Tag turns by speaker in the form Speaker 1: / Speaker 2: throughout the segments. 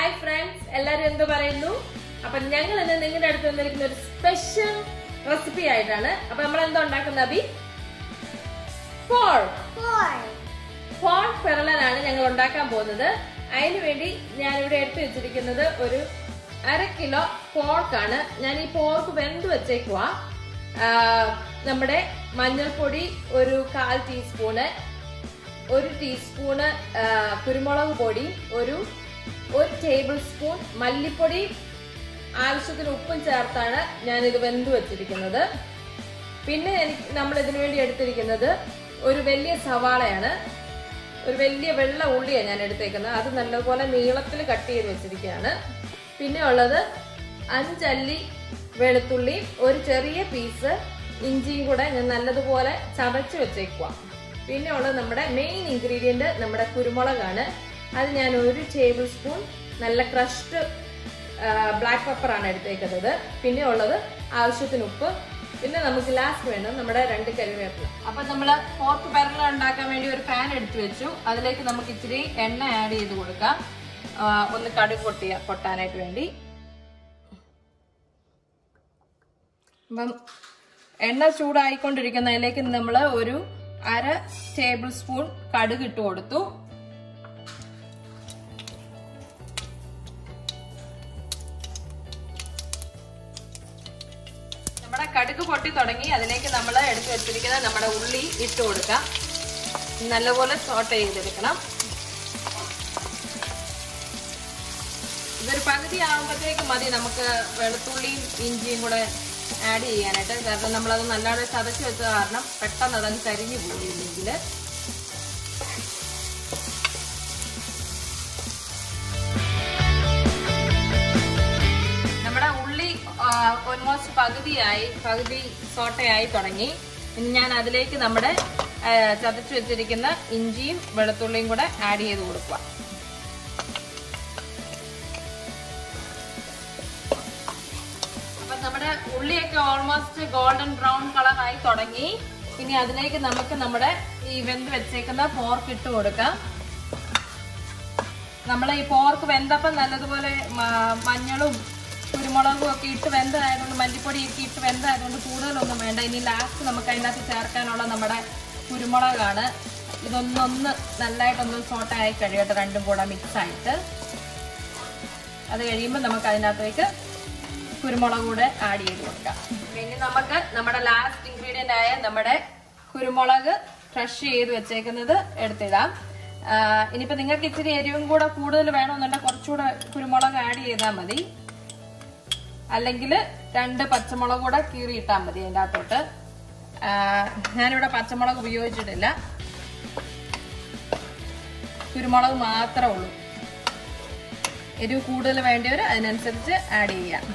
Speaker 1: Hi friends, എല്ലാരും എന്തു പറയുന്നു? അപ്പോൾ ഞങ്ങൾ ഇന്ന് നിങ്ങളുടെ അടുത്ത് വന്നിരിക്കുന്ന ഒരു സ്പെഷ്യൽ റെസിപ്പി ആയിട്ടാണ്. അപ്പോൾ നമ്മൾ എന്താ ഉണ്ടാക്കുന്നത് അബി? പോർക്ക് പെരളനാണ് ഞങ്ങൾ ഉണ്ടാക്കാൻ പോകുന്നത്. അതിനു വേണ്ടി ഞാൻ ഇവിടെ എടുത്തു വെച്ചിരിക്കുന്നത് ഒരു 1/2 കിലോ പോർക്കാണ്. ഞാൻ ഈ പോർക്ക് വെന്ത് വെച്ചേക്കുവാ. നമ്മുടെ മഞ്ഞൾപ്പൊടി ഒരു 1/4 ടീസ്പൂണ്, 1 ടീസ്പൂണ് കുരുമുളക് പൊടി, ഒരു ടേബിൾ സ്പൂൺ മല്ലിപ്പൊടി, ആവശ്യത്തിന് ഉപ്പും ചേർത്താണ് ഞാൻ ഇത് വെന്ത് വെച്ചിരിക്കുന്നത്. പിന്നെ നമ്മൾ ഇതിനു വേണ്ടി എടുത്തിരിക്കുന്നത് ഒരു വലിയ സവാളയാണ്, ഒരു വലിയ വെള്ള ഉള്ളിയാണ് ഞാൻ എടുത്തേക്കുന്നത്. അത് നല്ലപോലെ നീളത്തിൽ കട്ട് ചെയ്ത് വെച്ചിരിക്കുകയാണ്. പിന്നെ ഉള്ളത് 5 അല്ലി വെളുത്തുള്ളി, ഒരു ചെറിയ പീസ് ഇഞ്ചിയും കൂടെ ഞാൻ നല്ലതുപോലെ ചതച്ച് വെച്ചേക്കുക. പിന്നെ ഉള്ളത് നമ്മുടെ മെയിൻ ഇൻഗ്രീഡിയന്റ് നമ്മുടെ കുരുമുളകാണ്. അത് ഞാൻ 1 ടേബിൾ സ്പൂൺ നല്ല ക്രഷ്ഡ് ബ്ലാക്ക് പെപ്പറാണ് എടുത്തേക്കുന്നത്. പിന്നെ ഉള്ളത് ആവശ്യത്തിന് ഉപ്പ്. പിന്നെ നമുക്ക് ലാസ്റ്റ് വേണം നമ്മുടെ 2 കറിവേപ്പില. അപ്പൊ നമ്മള് പോർക്ക് പെരള ഉണ്ടാക്കാൻ വേണ്ടി ഒരു പാൻ എടുത്തു വെച്ചു. അതിലേക്ക് നമുക്ക് ഇച്ചിരി എണ്ണ ആഡ് ചെയ്ത് കൊടുക്കാം. ഒന്ന് കടുക് പൊട്ടാനായിട്ട് വേണ്ടി. അപ്പം എണ്ണ ചൂടായിക്കൊണ്ടിരിക്കുന്നതിലേക്ക് നമ്മൾ ഒരു 1/2 ടേബിൾ സ്പൂൺ കടുക് ഇട്ട് കൊടുത്തു. നമ്മുടെ കടുക് പൊട്ടി തുടങ്ങി. അതിലേക്ക് നമ്മൾ എടുത്തു വെച്ചിരിക്കുന്ന നമ്മുടെ ഉള്ളി ഇട്ട് കൊടുക്കാം. നല്ലപോലെ സോട്ട് ചെയ്തെടുക്കണം. ഇതൊരു പകുതി ആകുമ്പോഴത്തേക്ക് മതി നമുക്ക് വെളുത്തുള്ളിയും ഇഞ്ചിയും കൂടെ ആഡ് ചെയ്യാനായിട്ട്. കാരണം നമ്മളത് നല്ലപോലെ ചതച്ച് വെച്ച കാരണം പെട്ടെന്ന് അതങ്ങ് കരിഞ്ഞു പോയില്ലെങ്കിൽ. നമ്മുടെ ഉള്ളി ഓൾമോസ്റ്റ് പകുതി സോട്ടയായി തുടങ്ങി. ഇനി ഞാൻ അതിലേക്ക് നമ്മുടെ ചതച്ച് വെച്ചിരിക്കുന്ന ഇഞ്ചിയും വെളുത്തുള്ളിയും കൂടെ ആഡ് ചെയ്ത് കൊടുക്കുക. നമ്മുടെ ഉള്ളിയൊക്കെ ഓൾമോസ്റ്റ് ഗോൾഡൻ ബ്രൗൺ കളർ ആയി തുടങ്ങി. ഇനി അതിലേക്ക് നമുക്ക് നമ്മുടെ ഈ വെന്ത് വെച്ചേക്കുന്ന പോർക്ക് ഇട്ട് കൊടുക്കാം. നമ്മൾ ഈ പോർക്ക് വെന്തപ്പം നല്ലതുപോലെ മഞ്ഞളും കുരുമുളകും ഒക്കെ ഇട്ട് വെന്തതായതുകൊണ്ട്, മല്ലിപ്പൊടിയൊക്കെ ഇട്ട് വെന്തതായതുകൊണ്ട് കൂടുതലൊന്നും വേണ്ട. ഇനി ലാസ്റ്റ് നമുക്ക് അതിനകത്ത് ചേർക്കാനുള്ള നമ്മുടെ കുരുമുളകാണ്. ഇതൊന്നൊന്ന് നല്ലതായിട്ടൊന്ന് സോട്ടായി കഴിയട്ടെ, രണ്ടും കൂടെ മിക്സ് ആയിട്ട്. അത് കഴിയുമ്പോൾ നമുക്ക് അതിനകത്തേക്ക് കുരുമുളക് കൂടെ ആഡ് ചെയ്ത് കൊടുക്കാം. ഇനി നമുക്ക് നമ്മുടെ ലാസ്റ്റ് ഇൻഗ്രീഡിയന്റ് ആയ നമ്മുടെ കുരുമുളക് ക്രഷ് ചെയ്ത് വെച്ചേക്കുന്നത് എടുത്തിടാം. ഇനിയിപ്പോ നിങ്ങൾക്ക് ഇച്ചിരി എരിവും കൂടെ കൂടുതൽ വേണമെന്നുണ്ടെങ്കിൽ കുറച്ചുകൂടെ കുരുമുളക് ആഡ് ചെയ്താൽ മതി. അല്ലെങ്കിൽ 2 പച്ചമുളക് കൂടെ കീറി ഇട്ടാൽ മതി അതിൻ്റെ അകത്തോട്ട്. ഞാനിവിടെ പച്ചമുളക് ഉപയോഗിച്ചിട്ടില്ല, കുരുമുളക് മാത്രമേ ഉള്ളൂ. എരിവ് കൂടുതൽ വേണ്ടിയവർ അതിനനുസരിച്ച് ആഡ് ചെയ്യാം.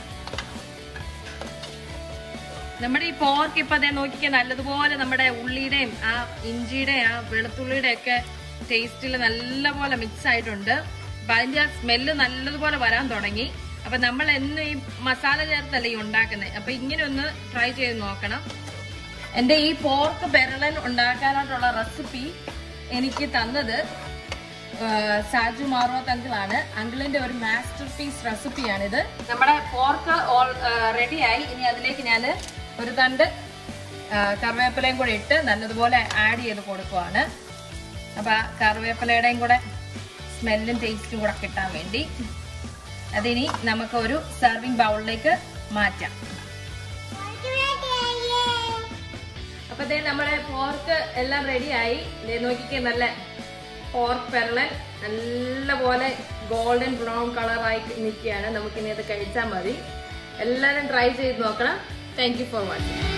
Speaker 1: നമ്മുടെ ഈ പോർക്ക് ഇപ്പൊ അതേ നോക്കിക്കാൻ നല്ലതുപോലെ നമ്മുടെ ഉള്ളിയുടെയും ആ ഇഞ്ചിയുടെയും ആ വെളുത്തുള്ളിയുടെ ഒക്കെ ടേസ്റ്റിൽ നല്ലപോലെ മിക്സ് ആയിട്ടുണ്ട്. അപ്പൊ അതിന്റെ ആ സ്മെല്ല് നല്ലതുപോലെ വരാൻ തുടങ്ങി. അപ്പൊ നമ്മൾ എന്നും ഈ മസാല ചേർത്തല്ലേ ഈ ഉണ്ടാക്കുന്നത്. അപ്പൊ ഇങ്ങനെ ഒന്ന് ട്രൈ ചെയ്ത് നോക്കണം. എന്റെ ഈ പോർക്ക് പെരളൻ ഉണ്ടാക്കാനായിട്ടുള്ള റെസിപ്പി എനിക്ക് തന്നത് സാജു മാർവത്ത് അങ്കിളാണ്. അങ്കിളിന്റെ ഒരു മാസ്റ്റർ പീസ് റെസിപ്പിയാണിത്. നമ്മുടെ പോർക്ക് റെഡിയായി. ഇനി അതിലേക്ക് ഞാൻ ഒരു തണ്ട് കറിവേപ്പിലയും കൂടെ ഇട്ട് നല്ലതുപോലെ ആഡ് ചെയ്ത് കൊടുക്കുവാണ്. അപ്പൊ കറിവേപ്പിലയുടെയും കൂടെ സ്മെല്ലും ടേസ്റ്റും കൂടെ കിട്ടാൻ വേണ്ടി അതിനി നമുക്ക് ഒരു സെർവിങ് ബൗളിലേക്ക് മാറ്റാം. അപ്പൊ ദേ നമ്മുടെ പോർക്ക് എല്ലാം റെഡിയായി. നോക്കിക്കേ, നല്ല പോർക്ക് പെരളൻ നല്ലപോലെ ഗോൾഡൻ ബ്രൗൺ കളറായി നിൽക്കുകയാണ്. നമുക്കിനി അത് കഴിച്ചാൽ മതി. എല്ലാവരും ട്രൈ ചെയ്ത് നോക്കണം. Thank you for watching.